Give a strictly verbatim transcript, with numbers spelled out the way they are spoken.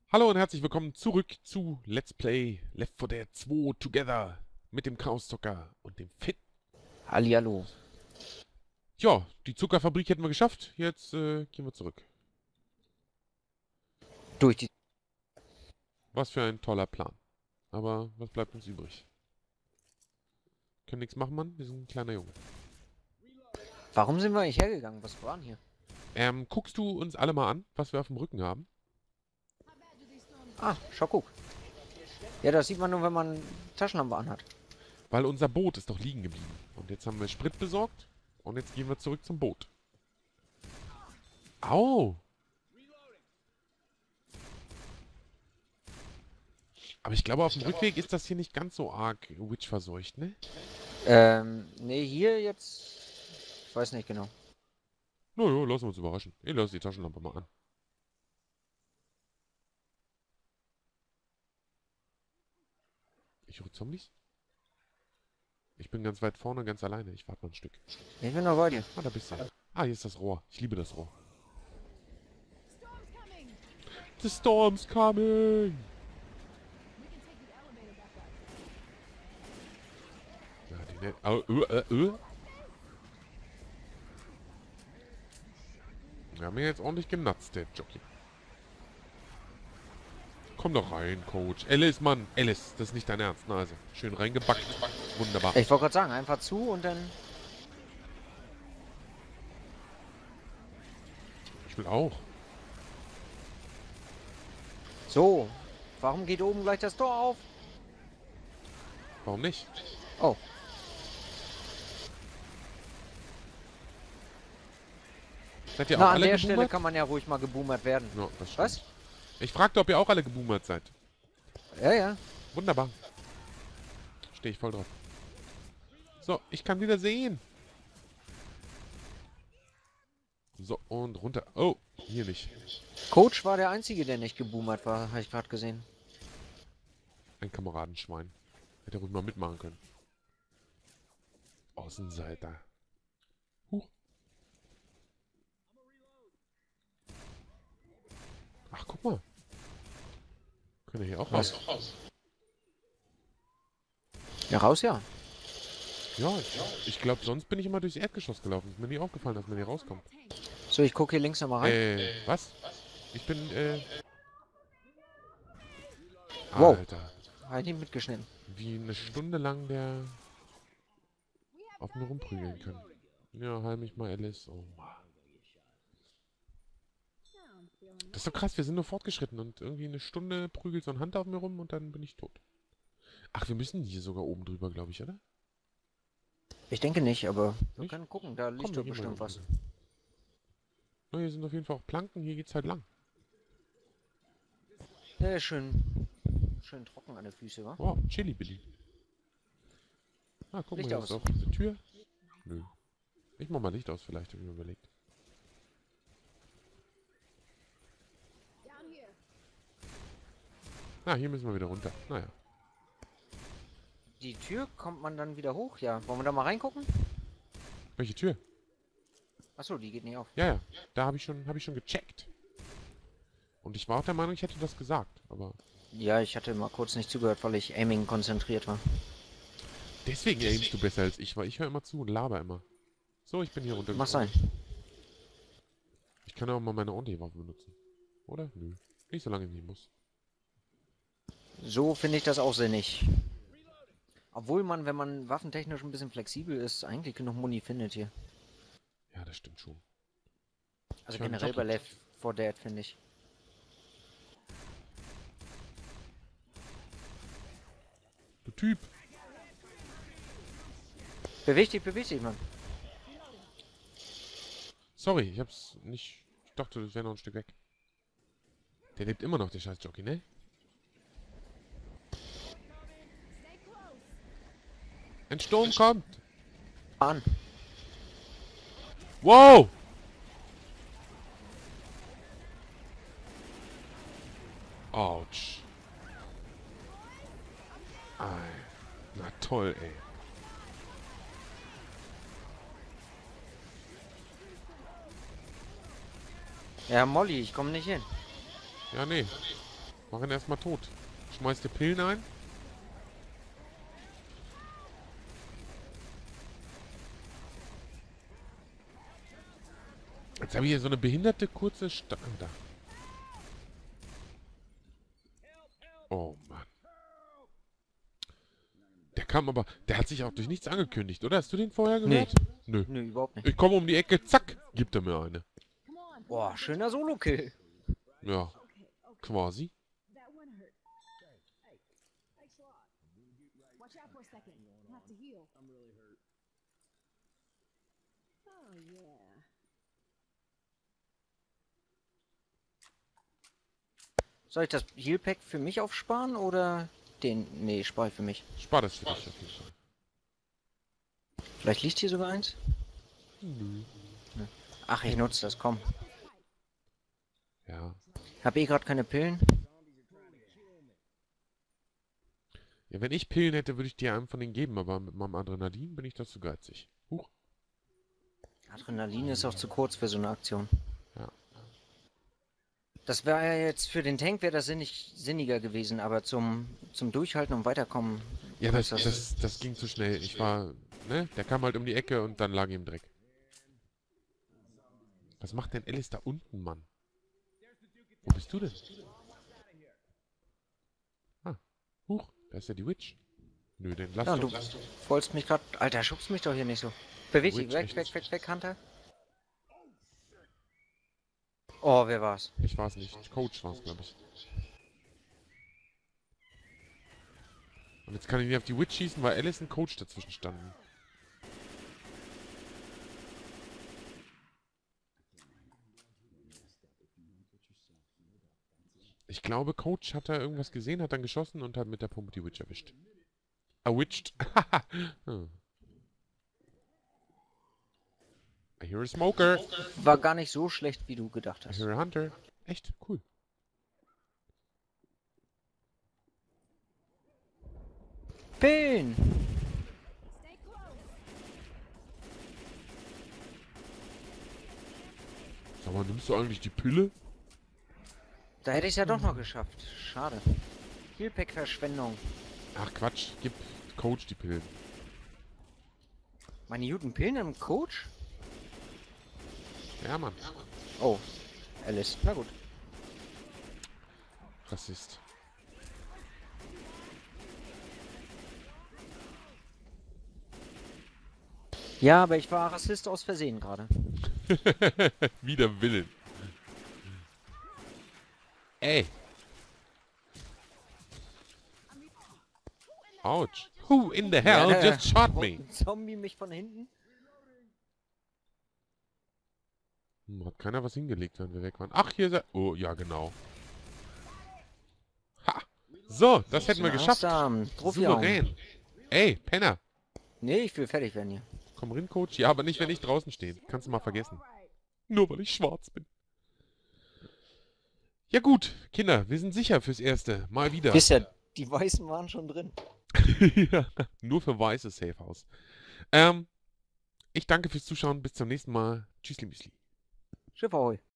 Hallo und herzlich willkommen zurück zu Let's Play Left four Dead zwei Together mit dem Chaos-Zocker und dem Finn. Hallihallo. Ja, die Zuckerfabrik hätten wir geschafft. Jetzt äh, gehen wir zurück. Durch die. Was für ein toller Plan. Aber was bleibt uns übrig? Können nichts machen, Mann. Wir sind ein kleiner Junge. Warum sind wir eigentlich hergegangen? Was war denn hier? Ähm, guckst du uns alle mal an, was wir auf dem Rücken haben? Ah, schau, guck. Ja, das sieht man nur, wenn man Taschenlampe anhat. Weil unser Boot ist doch liegen geblieben. Und jetzt haben wir Sprit besorgt. Und jetzt gehen wir zurück zum Boot. Au! Aber ich glaube, auf dem Rückweg ist das hier nicht ganz so arg Witch-verseucht, ne? Ähm, nee, hier jetzt. Ich weiß nicht genau. Naja, lassen wir uns überraschen. Ich lasse die Taschenlampe mal an. Ich höre Zombies? Ich bin ganz weit vorne, ganz alleine. Ich warte mal ein Stück. Ich bin noch bei dir. Ah, da bist du. Ah, hier ist das Rohr. Ich liebe das Rohr. The storm's coming! Ja, die ne oh, äh, äh, äh. Wir haben ihn jetzt ordentlich genutzt, der Jockey. Komm doch rein, Coach. Alice, Mann. Alice, das ist nicht dein Ernst. Na also, schön reingebackt. Wunderbar. Ich wollte gerade sagen, einfach zu und dann. Ich will auch. So. Warum geht oben gleich das Tor auf? Warum nicht? Oh. Seid ihr auch Na, an alle der Stelle geboomert? kann man ja ruhig mal geboomert werden. Ja, das stimmt. Was? Ich fragte, ob ihr auch alle geboomert seid. Ja, ja. Wunderbar. Stehe ich voll drauf. So, ich kann wieder sehen. So, und runter. Oh, hier nicht. Coach war der Einzige, der nicht geboomert war, habe ich gerade gesehen. Ein Kameradenschwein. Hätte ruhig mal mitmachen können. Außenseiter. Huch. Ach, guck mal. Können wir hier auch Was? raus? Ja, raus, ja. Ja, ich, ich glaube, sonst bin ich immer durchs Erdgeschoss gelaufen. Ist mir nie aufgefallen, dass man hier rauskommt. So, ich gucke hier links nochmal rein. Äh, was? Ich bin, äh... Wow. Alter. Habe ich nicht mitgeschnitten. Wie eine Stunde lang der auf mir rumprügeln kann. Ja, heil mich mal, Alice. Oh Mann. Das ist so krass, wir sind nur fortgeschritten und irgendwie eine Stunde prügelt so ein Hand auf mir rum und dann bin ich tot. Ach, wir müssen hier sogar oben drüber, glaube ich, oder? Ich denke nicht, aber wir Nicht? können gucken, da liegt Komm, doch wir gehen mal bestimmt was. oben. Na, hier sind auf jeden Fall auch Planken, hier geht's halt lang. Ja, schön, schön trocken an der Füße, wa? Wow, Chili Billy. Ah, guck mal, Licht hier aus. ist auch diese Tür. Nö. Ich mach mal Licht aus, vielleicht, hab ich mir überlegt. Ah, hier müssen wir wieder runter. Naja. Die Tür kommt man dann wieder hoch, ja. Wollen wir da mal reingucken? Welche Tür? Achso, die geht nicht auf. Ja, ja. Da habe ich schon, habe ich schon gecheckt. Und ich war auch der Meinung, ich hätte das gesagt, aber... Ja, ich hatte mal kurz nicht zugehört, weil ich Aiming konzentriert war. Deswegen aimst du besser als ich, weil ich höre immer zu und laber immer. So, ich bin hier runter. Mach sein. Ich kann ja auch mal meine ordentliche Waffe benutzen. Oder? Nö. Nicht solange ich nicht muss. So finde ich das auch sinnig. Obwohl man, wenn man waffentechnisch ein bisschen flexibel ist, eigentlich genug Muni findet hier. Ja, das stimmt schon. Also Ich höre einen generell bei Jockey. Left four Dead, finde ich. Du Typ. Beweg dich, beweg dich, Mann. Sorry, ich hab's nicht... Ich dachte, das wäre noch ein Stück weg. Der lebt immer noch, der scheiß Jockey, ne? Ein Sturm kommt! An. Wow! Autsch. Ei. Na toll, ey. Ja, Molly, ich komme nicht hin. Ja, nee. Mach ihn erstmal tot. Schmeiß dir Pillen ein. Jetzt habe ich hier so eine behinderte kurze Sta da. Oh Mann. Der kam aber... Der hat sich auch durch nichts angekündigt, oder? Hast du den vorher gehört? Nö. Nö, überhaupt nicht. Ich komme um die Ecke, zack, gibt er mir eine. Boah, schöner Solo-Kill. Ja, quasi. Soll ich das Heal-Pack für mich aufsparen oder den? Nee, spare ich für mich. Spar das für dich auf jeden Fall. Vielleicht liegt hier sogar eins? Nö. Ach, ich nutze das, komm. Ja. Hab eh gerade keine Pillen. Ja, wenn ich Pillen hätte, würde ich dir einen von denen geben, aber mit meinem Adrenalin bin ich dazu geizig. Huch. Adrenalin ist auch zu kurz für so eine Aktion. Ja. Das wäre ja jetzt für den Tank wäre das sinnig, sinniger gewesen, aber zum, zum Durchhalten und Weiterkommen. Ja, das, das, das ging zu schnell. Ich war, ne? Der kam halt um die Ecke und dann lag er im Dreck. Was macht denn Alice da unten, Mann? Wo bist du denn? Ah, huch, da ist ja die Witch. Nö, den lass Ja, doch. du wolltest mich gerade... Alter, schubst mich doch hier nicht so. Beweg dich, Witch, weg, echt? weg, weg, weg, Hunter. Oh, wer war's? Ich war's nicht. Coach war's, glaube ich. Und jetzt kann ich nicht auf die Witch schießen, weil Alice und Coach dazwischen standen. Ich glaube, Coach hat da irgendwas gesehen, hat dann geschossen und hat mit der Pumpe die Witch erwischt. Erwischt. Hm. I hear a smoker. War gar nicht so schlecht, wie du gedacht I hast. hear a hunter. Echt cool. Pillen! Sag mal, nimmst du eigentlich die Pille? Da hätte ich es ja doch noch geschafft. Schade. Healpack-Verschwendung. Ach Quatsch, gib Coach die Pillen. Meine guten Pillen im Coach? Ja, Mann. Oh, Alice. Na gut. Rassist. Ja, aber ich war Rassist aus Versehen gerade. Wider Willen. Ey. Ouch. Who in the hell Ja, just shot wo- me? ein Zombie mich von hinten? Hm, hat keiner was hingelegt, wenn wir weg waren. Ach, hier ist er. Oh, ja, genau. Ha. So, das hätten wir geschafft. Souverän. Ey, Penner. Nee, ich will fertig werden hier. Komm rein, Coach. Ja, aber nicht, wenn ich draußen stehe. Kannst du mal vergessen. Nur weil ich schwarz bin. Ja gut, Kinder, wir sind sicher fürs Erste. Mal wieder. Wisst ihr, die Weißen waren schon drin. Ja, nur für weiße Safe House. Ähm, ich danke fürs Zuschauen. Bis zum nächsten Mal. Tschüssli, Müsli. Schiff ahoi.